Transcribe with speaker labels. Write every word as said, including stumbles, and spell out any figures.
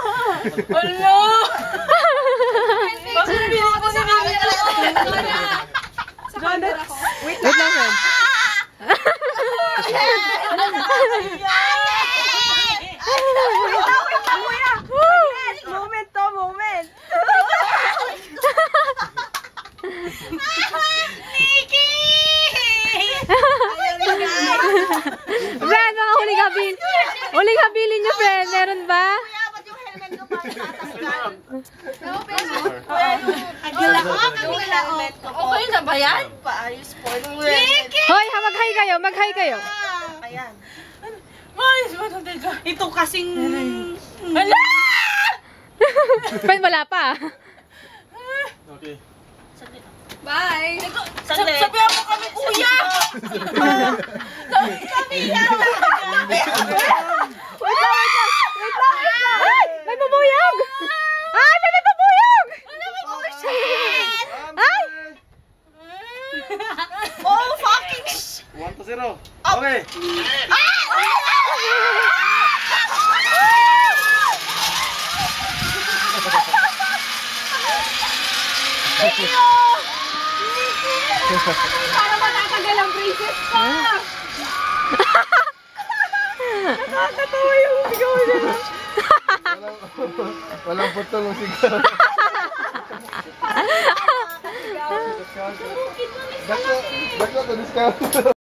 Speaker 1: Wala! Bakit hindi ako sa camera?
Speaker 2: Wait lang, friend.
Speaker 1: Moment to, moment. Nikki!
Speaker 2: Friend, mga huling habilin. Huling habilin niyo, friend. Meron ba?
Speaker 1: Ba't yung helmet ko parang tatanggal? Agila ko, ang helmet ko. Okay na ba yan? Paayos po. Nikki!
Speaker 2: Hoy, ha, mag-hi kayo, mag-hi kayo.
Speaker 1: Ayan. Maayos ba ito, teka? Ito kasing... Hala!
Speaker 2: Friend, wala pa.
Speaker 3: Okay.
Speaker 1: Bye! Sabihan mo kami, kuya! Sabihan mo!
Speaker 2: Wait lang, wait lang. Wait lang, wait lang. Ay, may bubuyog! Ay, may may bubuyog! Ay!
Speaker 1: Oh, fucking sh...
Speaker 3: one to zero. Okay.
Speaker 1: Para matatagal ang braces ko!
Speaker 2: Nakakatawa yung sigaw nila.
Speaker 3: Walang putol ng sigaro. Dako, dako to discount.